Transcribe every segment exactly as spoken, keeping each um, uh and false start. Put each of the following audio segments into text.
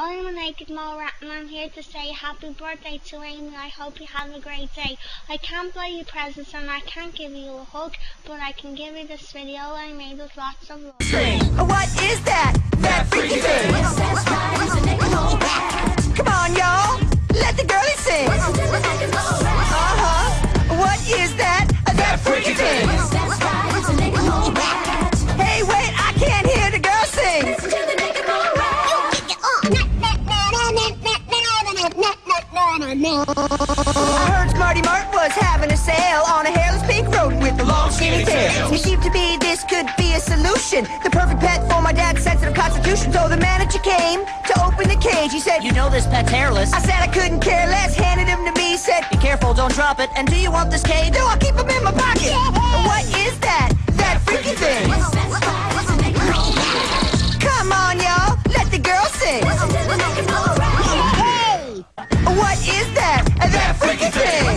I'm a naked mole rat and I'm here to say happy birthday to Amy. I hope you have a great day. I can't buy you presents and I can't give you a hug, but I can give you this video I made with lots of love. What is that? That freaky thing? Come on, y'all. Let the girlie sing. Uh-huh. What is that? That freaky thing? Hey, wait, I can't hear the girl sing. I heard Smarty Mart was having a sale on a hairless pink rodent with a long skinny tail. It seemed to be this could be a solution, the perfect pet for my dad's sensitive constitution. So the manager came to open the cage. He said, "You know this pet's hairless." I said I couldn't care less, handed him to me, said, "Be careful, don't drop it. And do you want this cage?" "No, I'll keep him in my pocket." Yeah. What is that? That freaky thing? Come on, y'all, let the girl sing. What is that? That freaky thing?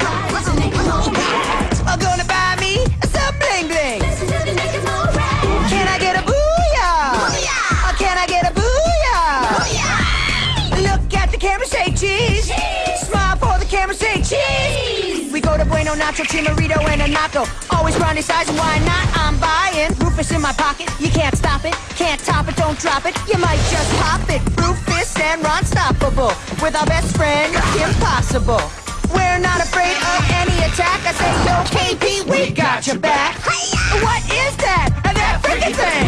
I'm gonna buy me some bling bling. Can I get a booyah? Or can I get a booyah? Look at the camera, say cheese. Smile for the camera, say cheese. We go to Bueno, Nacho, Chimarito, and a Nacho. Always round this size, and why not? I'm buying. Rufus in my pocket, you can't stop it. Can't top it, don't drop it. You might just pop it. Rufus and Ron Stoppable. With our best friend, Impossible. We're not afraid of any attack. I say, yo, K P, we got your back. What is that? That freaking thing?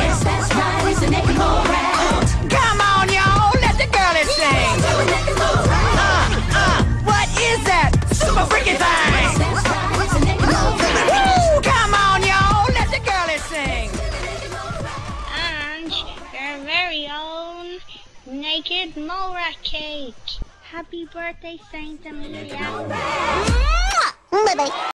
Come on, y'all, let the girlie sing. Uh, uh, what is that? Super freaking thing? Woo, come on, y'all, let the girlie sing. And your very own naked mole rat cake. Happy birthday, Saint Amelia. Bye-bye.